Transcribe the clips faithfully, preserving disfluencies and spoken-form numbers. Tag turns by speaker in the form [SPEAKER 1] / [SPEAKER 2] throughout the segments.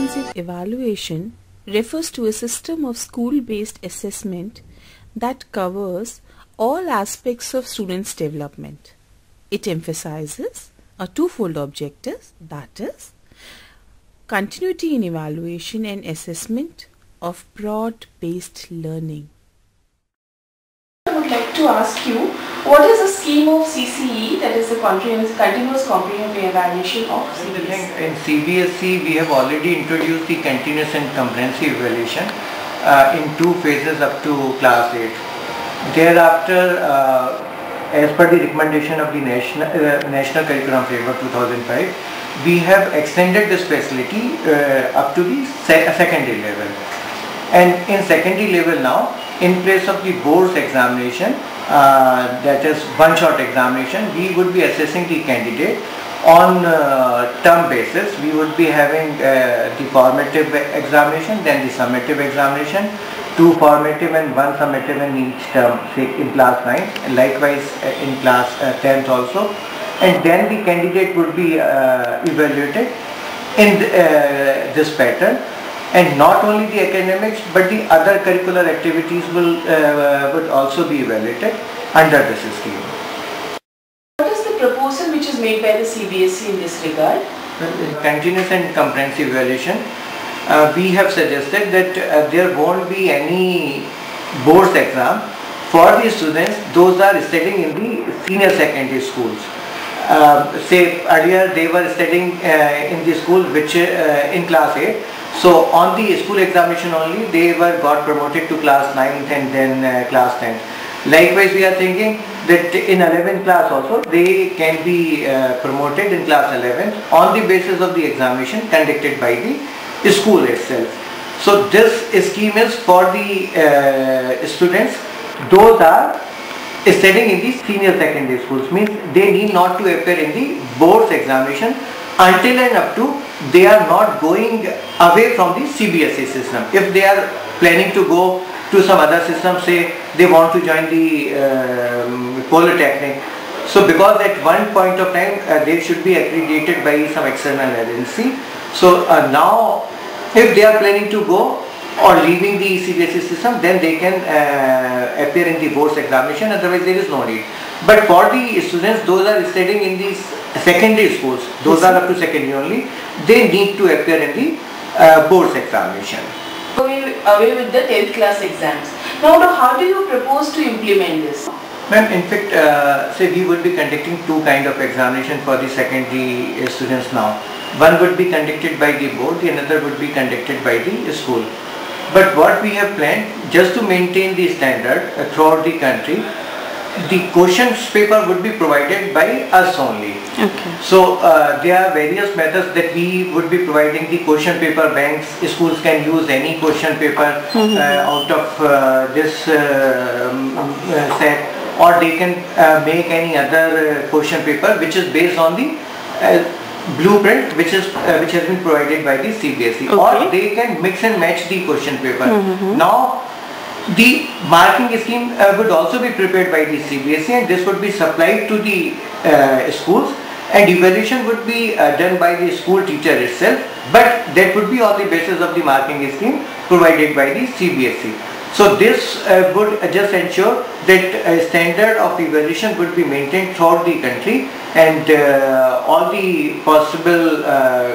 [SPEAKER 1] comprehensive evaluation refers to a system of school-based assessment that covers all aspects of students' development. It emphasizes a twofold objective, that is, continuity in evaluation and assessment of broad-based learning.
[SPEAKER 2] I would like to ask you, what is the scheme of C C E, that is the Continuous Comprehensive Evaluation of C B S E?
[SPEAKER 3] In C B S E, we have already introduced the Continuous and Comprehensive Evaluation uh, in two phases up to class eight. Thereafter, uh, as per the recommendation of the National, uh, National Curriculum Framework two thousand five, we have extended this facility uh, up to the se secondary level. And in secondary level now, in place of the board's examination, uh, that is one-shot examination, we would be assessing the candidate on uh, term basis. We would be having uh, the formative examination, then the summative examination, two formative and one summative in each term, say in class nine, and likewise uh, in class uh, tenth also. And then the candidate would be uh, evaluated in the, uh, this pattern. And not only the academics, but the other curricular activities will uh, would also be evaluated under this scheme.
[SPEAKER 2] What is the proposal which is made by the C B S E in this regard?
[SPEAKER 3] Continuous and comprehensive evaluation. Uh, we have suggested that uh, there won't be any boards exam for the students. Those are studying in the senior secondary schools. Uh, say earlier they were studying uh, in the school which uh, in class eight. So on the school examination only they were got promoted to class ninth and then uh, class tenth. Likewise, we are thinking that in eleventh class also they can be uh, promoted in class eleventh on the basis of the examination conducted by the school itself. So this scheme is for the uh, students. Those are studying in the senior secondary schools, means they need not to appear in the board's examination until and up to they are not going away from the C B S E system. If they are planning to go to some other system, say they want to join the um, Polytechnic, so because at one point of time uh, they should be accredited by some external agency. So uh, now if they are planning to go or leaving the C B S E system, then they can uh, appear in the board's examination, otherwise there is no need. But for the students, those are studying in these secondary schools, those are up to secondary only, they need to appear in the uh, board's examination.
[SPEAKER 2] Away, away with the tenth class exams. Now, how do you propose to implement this?
[SPEAKER 3] Ma'am, in fact, uh, say we would be conducting two kind of examination for the secondary uh, students now. One would be conducted by the board, the another would be conducted by the school. But what we have planned, just to maintain the standard uh, throughout the country, the questions paper would be provided by us only.
[SPEAKER 1] Okay.
[SPEAKER 3] So uh, there are various methods that we would be providing the question paper banks. Schools can use any question paper mm-hmm. uh, out of uh, this uh, um, uh, set, or they can uh, make any other uh, question paper which is based on the uh, blueprint which is uh, which has been provided by the C B S E, okay. Or they can mix and match the question paper. Mm-hmm. Now the marking scheme uh, would also be prepared by the C B S E, and this would be supplied to the uh, schools, and evaluation would be uh, done by the school teacher itself, but that would be on the basis of the marking scheme provided by the C B S E. So this uh, would just ensure that a standard of evaluation would be maintained throughout the country, and uh, all the possible uh,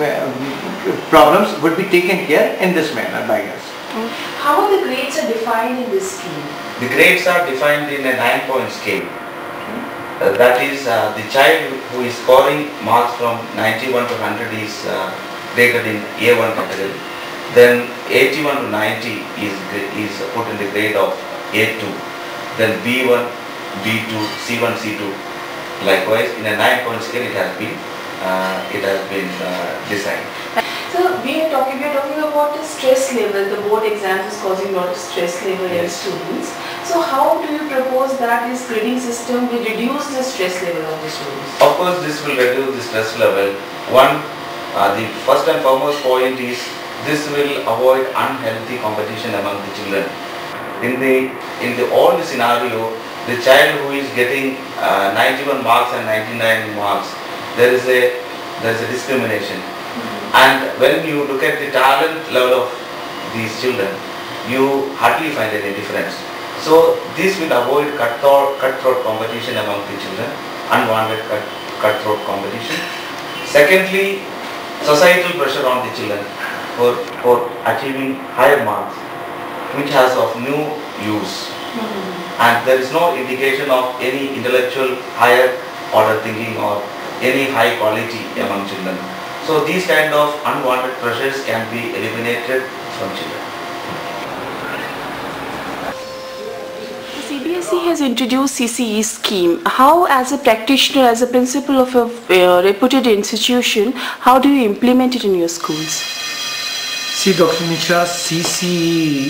[SPEAKER 3] problems would be taken care in this manner by us.
[SPEAKER 2] How are the grades are defined in this scheme?
[SPEAKER 4] The grades are defined in a nine-point scale. Uh, that is, uh, the child who is scoring marks from ninety-one to one hundred is uh, graded in A one category. Then eighty-one to ninety is is put in the grade of A two. Then B one, B two, C one, C two. Likewise, in a nine-point scale, it has been uh, it has been uh, designed.
[SPEAKER 2] So we are talking, we are talking about the stress level. The board exams is causing a lot of stress level in
[SPEAKER 4] yes.
[SPEAKER 2] students. So how do you propose that this grading system will reduce the stress level of the students?
[SPEAKER 4] Of course, this will reduce the stress level. One, uh, the first and foremost point is this will avoid unhealthy competition among the children. In the in the old scenario, the child who is getting uh, ninety-one marks and ninety-nine marks, there is a there is a discrimination. And when you look at the talent level of these children, you hardly find any difference. So this will avoid cutthroat, cutthroat competition among the children, unwanted cut, cutthroat competition. Secondly, societal pressure on the children for, for achieving higher marks, which has of new use. Mm-hmm. And there is no indication of any intellectual higher order thinking or any high quality among children. So these kind of unwanted pressures can be eliminated from children.
[SPEAKER 2] C B S E has introduced C C E scheme. How, as a practitioner, as a principal of a uh, reputed institution, how do you implement it in your schools?
[SPEAKER 5] See, Doctor Nisha, C C E,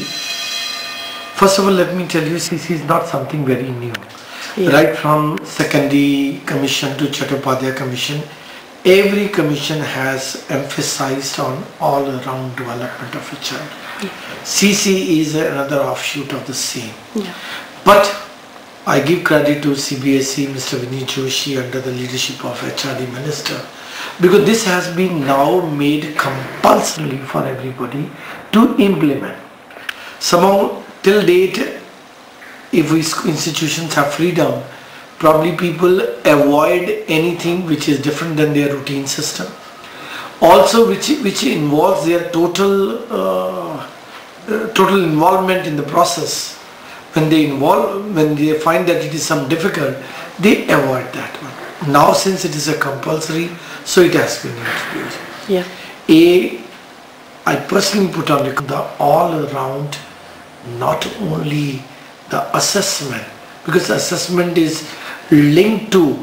[SPEAKER 5] first of all, let me tell you, C C E is not something very new. Yeah. Right from Secondary Commission to Chattopadhyay Commission, every commission has emphasized on all-around development of a child. Yeah. C C E is another offshoot of the same. Yeah. But I give credit to C B S E, Mister Vinny Joshi, under the leadership of H R D Minister, because this has been now made compulsory for everybody to implement. Somehow, till date, if we institutions have freedom, probably people avoid anything which is different than their routine system. Also, which which involves their total uh, uh, total involvement in the process. When they involve, when they find that it is some difficult, they avoid that one. Now, since it is a compulsory, so it has been introduced.
[SPEAKER 2] Yeah.
[SPEAKER 5] A, I personally put on the all around, not only the assessment, because the assessment is linked to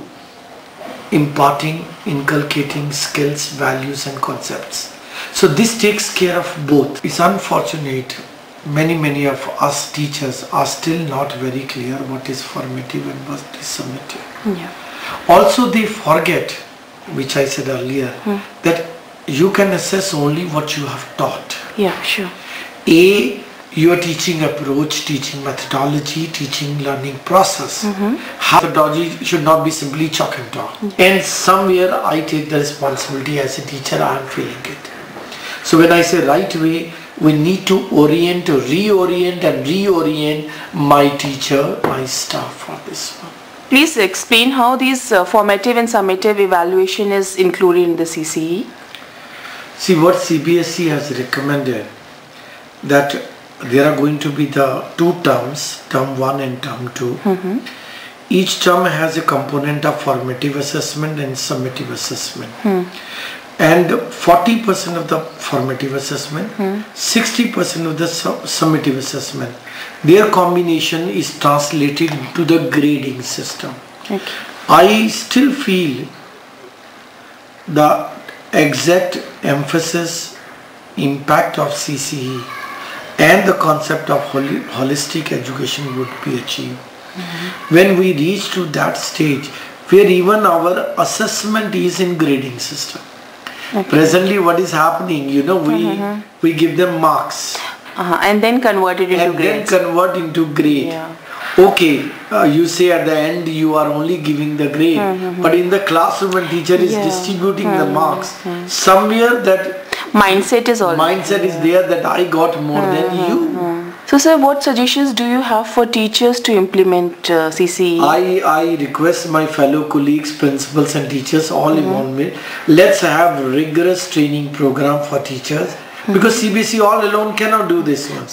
[SPEAKER 5] imparting, inculcating skills, values and concepts. So this takes care of both. It's unfortunate many many of us teachers are still not very clear what is formative and what is summative. Yeah. Also they forget, which I said earlier, hmm. that you can assess only what you have taught.
[SPEAKER 2] Yeah, sure.
[SPEAKER 5] A, your teaching approach, teaching methodology, teaching learning process. Mm-hmm. Methodology should not be simply chalk and talk. Mm-hmm. And somewhere I take the responsibility as a teacher, I am feeling it. So when I say right way, we need to orient, to reorient and reorient my teacher, my staff for this one.
[SPEAKER 2] Please explain how this uh, formative and summative evaluation is included in the C C E.
[SPEAKER 5] See, what C B S E has recommended, that there are going to be the two terms, term one and term two. Mm-hmm. Each term has a component of formative assessment and summative assessment. Mm. And forty percent of the formative assessment, hmm. sixty percent of the summative assessment, their combination is translated to the grading system. Okay. I still feel the exact emphasis, impact of C C E and the concept of holi holistic education would be achieved. Mm-hmm. When we reach to that stage where even our assessment is in grading system. Okay. Presently what is happening, you know, we mm-hmm. we give them marks.
[SPEAKER 2] Uh-huh. And then convert it into
[SPEAKER 5] and
[SPEAKER 2] grades.
[SPEAKER 5] then convert into grade. Yeah. Okay, uh, you say at the end you are only giving the grade, mm-hmm. but in the classroom when teacher is yeah. distributing mm-hmm. the marks, mm-hmm. somewhere that
[SPEAKER 2] mindset is all
[SPEAKER 5] mindset yeah. is there that I got more mm-hmm. than you. Mm-hmm.
[SPEAKER 2] So sir, what suggestions do you have for teachers to implement uh, C C E?
[SPEAKER 5] I, I request my fellow colleagues, principals and teachers all mm-hmm. involved with, let's have rigorous training program for teachers, mm-hmm. because C B S E all alone cannot do this one.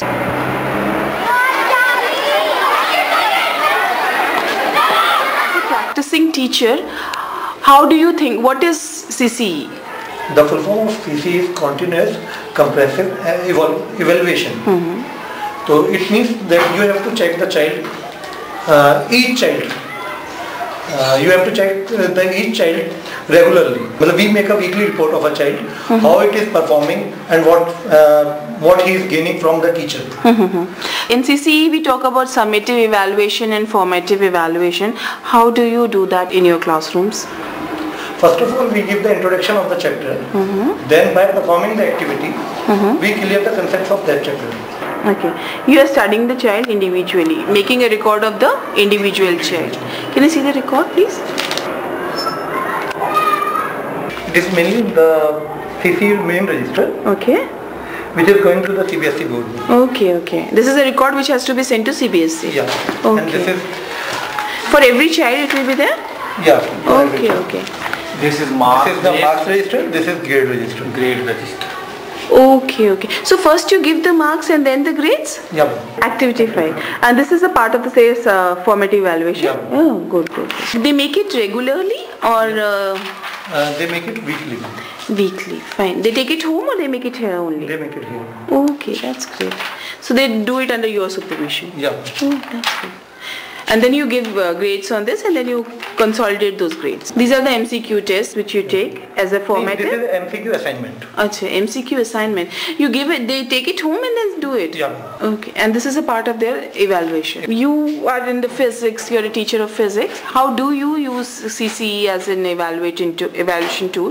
[SPEAKER 2] Practicing teacher, how do you think, what is C C E?
[SPEAKER 5] The full form of C C E is continuous comprehensive eval evaluation. Mm-hmm. So it means that you have to check the child, uh, each child. Uh, you have to check the each child regularly. Well, we make a weekly report of a child, mm-hmm. how it is performing and what uh, what he is gaining from the teacher.
[SPEAKER 2] Mm-hmm. In C C E we talk about summative evaluation and formative evaluation. How do you do that in your classrooms?
[SPEAKER 5] First of all, we give the introduction of the chapter. Mm-hmm. Then by performing the activity, mm-hmm. we clear the concepts of that chapter.
[SPEAKER 2] Okay. You are studying the child individually, making a record of the individual child. Can I see the record, please?
[SPEAKER 5] It is mainly the
[SPEAKER 6] C C E main register,
[SPEAKER 2] Okay.
[SPEAKER 6] which is going to the C B S E board.
[SPEAKER 2] Okay, okay. This is a record which has to be sent to C B S E.
[SPEAKER 6] Yeah.
[SPEAKER 2] Okay.
[SPEAKER 6] And this is,
[SPEAKER 2] For every child it will be there?
[SPEAKER 6] yeah. for
[SPEAKER 2] Okay,
[SPEAKER 6] everything.
[SPEAKER 2] okay.
[SPEAKER 7] This is marks.
[SPEAKER 6] This is the marks register, this is grade register.
[SPEAKER 7] grade register.
[SPEAKER 2] Okay, okay. So first you give the marks and then the grades?
[SPEAKER 6] Yeah.
[SPEAKER 2] Activity file. And this is a part of the say, uh, formative evaluation?
[SPEAKER 6] Yeah.
[SPEAKER 2] Oh, good, good. They make it regularly or uh,
[SPEAKER 6] Uh, they make it weekly.
[SPEAKER 2] weekly? Fine. They take it home or they make it here only?
[SPEAKER 6] They make it here.
[SPEAKER 2] Okay, that's great. So they do it under your supervision?
[SPEAKER 6] Yeah.
[SPEAKER 2] Oh, that's good. And then you give uh, grades on this and then you consolidate those grades. These are the M C Q tests which you take as a
[SPEAKER 6] This
[SPEAKER 2] formative?
[SPEAKER 6] is M C Q assignment.
[SPEAKER 2] Achha, M C Q assignment. You give it, they take it home and then do it?
[SPEAKER 6] Yeah.
[SPEAKER 2] Okay, and this is a part of their evaluation. You are in the physics, you're a teacher of physics. How do you use C C E as an evaluation, to, evaluation tool?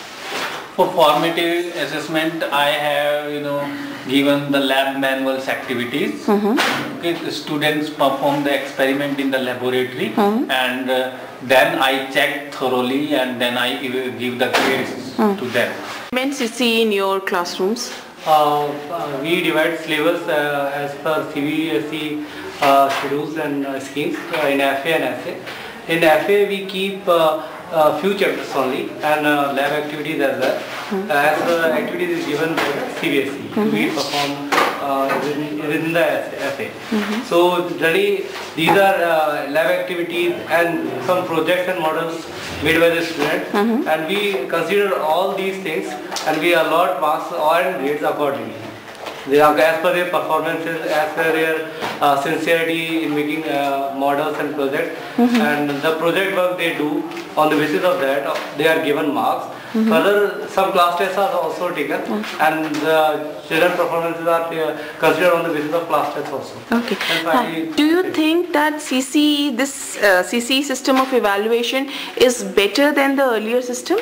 [SPEAKER 7] For formative assessment, I have, you know, given the lab manuals activities. Okay, the students perform the experiment in the laboratory, and uh, then I check thoroughly, and then I give give the grades to them.
[SPEAKER 2] When C C E in your classrooms?
[SPEAKER 8] Uh, uh, we divide syllabus uh, as per C B S E uh, schedules and uh, schemes uh, in F A and S A. In F A we keep uh, uh, few chapters only and uh, lab activities as well. Mm-hmm. As uh, activities is given by the C B S E, mm-hmm. we perform uh, within, within the F A. Mm-hmm. So generally these are uh, lab activities and some projects and models made by the student, mm-hmm. and we consider all these things and we allot marks or grades accordingly. They are as per their performances, as per their uh, sincerity in making uh, models and projects, mm-hmm. and the project work they do, on the basis of that uh, they are given marks. Mm-hmm. Further, some class tests are also taken, mm-hmm. and the children performances are uh, considered on the basis of class tests also.
[SPEAKER 2] Okay. Uh, do you think that C C E, this uh, C C E system of evaluation is better than the earlier system?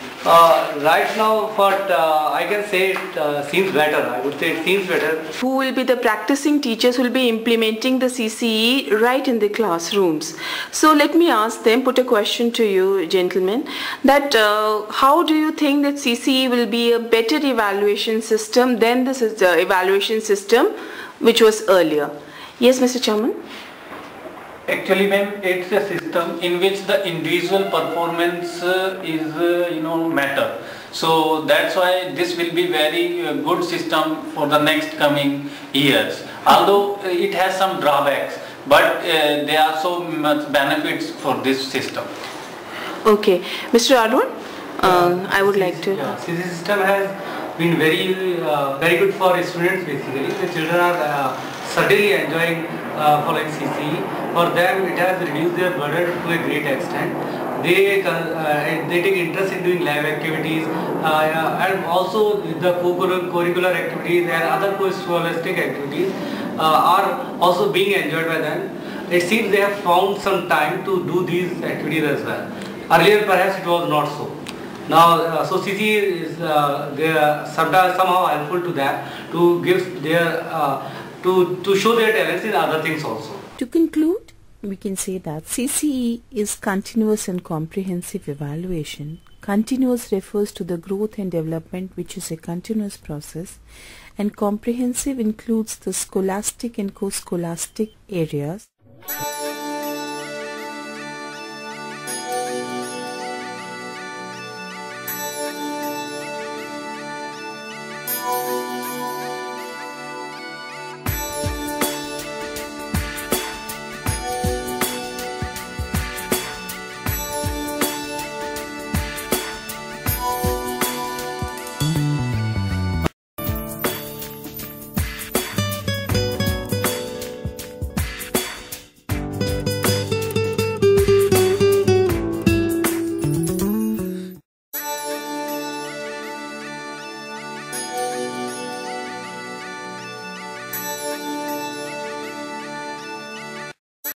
[SPEAKER 8] Uh, right now, but uh, I can say it uh, seems better. I would say it seems better.
[SPEAKER 2] Who will be the practicing teachers who will be implementing the C C E right in the classrooms? So let me ask them, put a question to you gentlemen, that uh, how do you think that C C E will be a better evaluation system than the uh, evaluation system which was earlier? Yes, Mister Chairman?
[SPEAKER 7] Actually, ma'am, it's a system in which the individual performance uh, is, uh, you know, matter. So that's why this will be very uh, good system for the next coming years. Although uh, it has some drawbacks, but uh, there are so much benefits for this system.
[SPEAKER 2] Okay, Mister Arun, uh, I would like to.
[SPEAKER 8] Yeah, C C E system has been very, uh, very good for students basically. The children are uh, certainly enjoying uh, following C C E. For them, it has reduced their burden to a great extent. They uh, they take interest in doing lab activities uh, and also the co-curricular activities and other co-scholastic activities uh, are also being enjoyed by them. It seems they have found some time to do these activities as well. Earlier, perhaps it was not so. Now, uh, so C C E is uh, they are sometimes somehow helpful to them to give their uh, to to show their talents in other things also.
[SPEAKER 1] To conclude, we can say that C C E is continuous and comprehensive evaluation. Continuous refers to the growth and development, which is a continuous process, and comprehensive includes the scholastic and co-scholastic areas.